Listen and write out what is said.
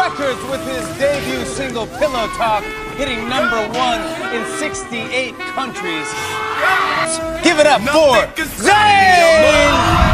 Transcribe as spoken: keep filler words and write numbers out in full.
records with his debut single, Pillow Talk, hitting number one in sixty-eight countries. Give it up for Zayn!